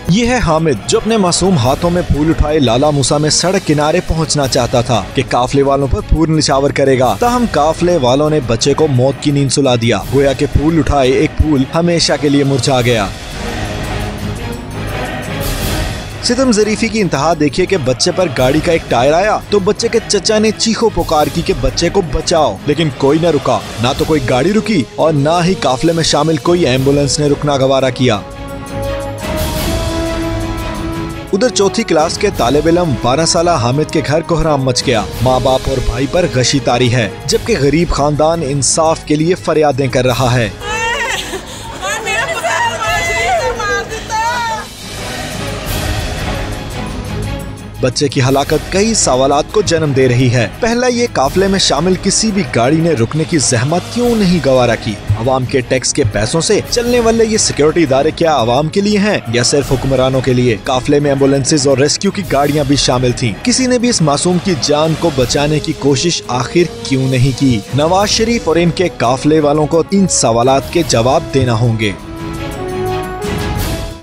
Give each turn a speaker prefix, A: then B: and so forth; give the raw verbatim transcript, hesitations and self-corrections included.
A: ये है हामिद, जो अपने मासूम हाथों में फूल उठाए लालामुसा में सड़क किनारे पहुंचना चाहता था कि काफले वालों पर फूल निछावर करेगा। ताहम काफले वालों ने बच्चे को मौत की नींद सुला दिया। गोया के फूल उठाए एक फूल हमेशा के लिए मुरझा गया। सितम ज़रीफी की इंतहा देखिए कि बच्चे पर गाड़ी का एक टायर आया तो बच्चे के चचा ने चीखो पुकार की कि बच्चे को बचाओ, लेकिन कोई न रुका। ना तो कोई गाड़ी रुकी और ना ही काफले में शामिल कोई एम्बुलेंस ने रुकना गवारा किया। उधर चौथी क्लास के तालिब इल्म बारह साला हामिद के घर कोहराम मच गया। माँ बाप और भाई पर गशी तारी है, जबकि गरीब खानदान इंसाफ के लिए फरियादें कर रहा है। बच्चे की हलाकत कई सवालात को जन्म दे रही है। पहला, ये काफले में शामिल किसी भी गाड़ी ने रुकने की जहमत क्यों नहीं गवारा की? अवाम के टैक्स के पैसों से चलने वाले ये सिक्योरिटी इदारे क्या अवाम के लिए हैं या सिर्फ हुक्मरानों के लिए? काफले में एम्बुलेंसेज और रेस्क्यू की गाड़ियाँ भी शामिल थीं। किसी ने भी इस मासूम की जान को बचाने की कोशिश आखिर क्यों नहीं की? नवाज शरीफ और इनके काफले वालों को इन सवालात के जवाब देना होंगे।